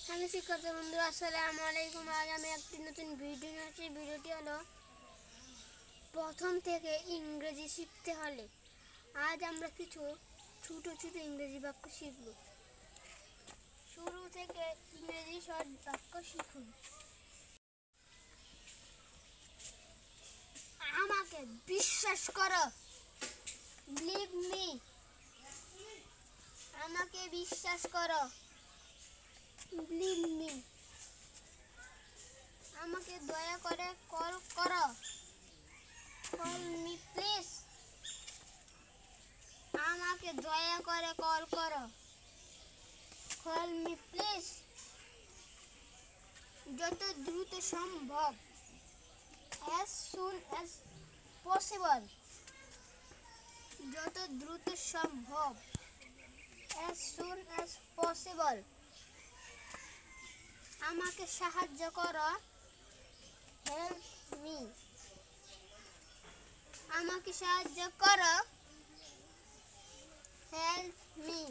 আমি শিক্ষার্থী বন্ধুরা, আসসালামু আলাইকুম। আজ আমি একটি নতুন ভিডিও নিয়ে আসছি। ভিডিওটি হলো প্রথম থেকে ইংরেজি শিখতে হলে। আজ আমরা কিছু ছোট ছোট ইংরেজি বাক্য শিখব। শুরু থেকে ইংরেজি শর্ট বাক্য শিখুন। আমাকে বিশ্বাস করো, বিলিভ মি। আমাকে বিশ্বাস করো, বিলিভ মি। আমাকে দয়া করে কল করো, কল মি প্লিজ। আমাকে দয়া করে কল করো, কল মি প্লিজ। যত দ্রুত সম্ভব, as soon as possible। যত দ্রুত সম্ভব, as soon as possible। আমাকে সাহায্য করো, হেল্প মি। আমাকে সাহায্য করো, হেল্প মি।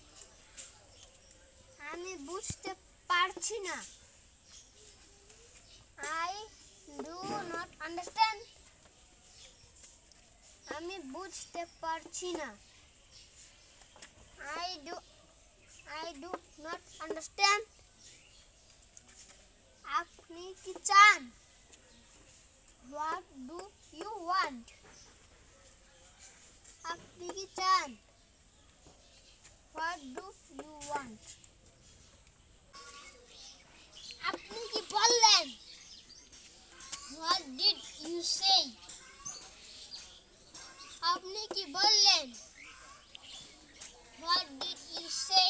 আমি বুঝতে পারছি না, আই ডু নট আন্ডারস্ট্যান্ড। আমি বুঝতে পারছি না, আই ডু নট আন্ডারস্ট্যান্ড। আপনি কি চান, হোয়াট ডু ইউ ওয়ান্ট। আপনি কি চান, হোয়াট ডু ইউ ওয়ান্ট। আপনি কি বললেন, হোয়াট ডিড ইউ সে। আপনি কি বললেন, হোয়াট ডিড ইউ সে।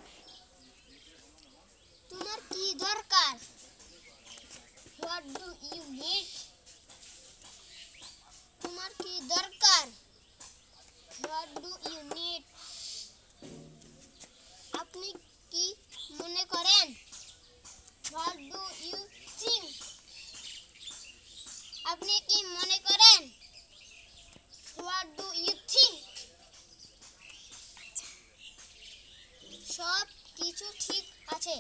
তোমার কি দরকার, হোয়াট ডু ইউ নিড। তোমার কি দরকার, হোয়াট ডু ইউ নিড। আপনি কি মনে করেন, হোয়াট ডু ইউ থিঙ্ক। আপনি কি মনে করেন, হোয়াট ডু ইউ থিঙ্ক। সব কিছু ঠিক আছে,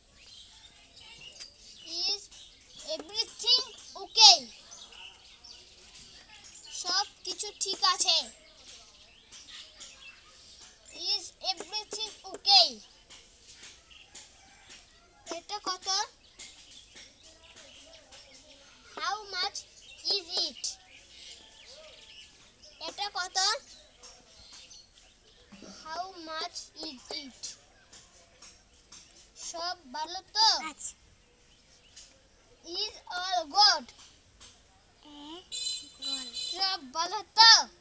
ইজ এভরিথিং ওকে। সব কিছু ঠিক আছে, ইজ এভরিথিং ওকে। এটা কত, হাউ মাচ ইজ ইট। এটা কত, হাউ মাচ ইজ ইট। সব ভালো তো, ইজ অল গুড। সব ভালো তো।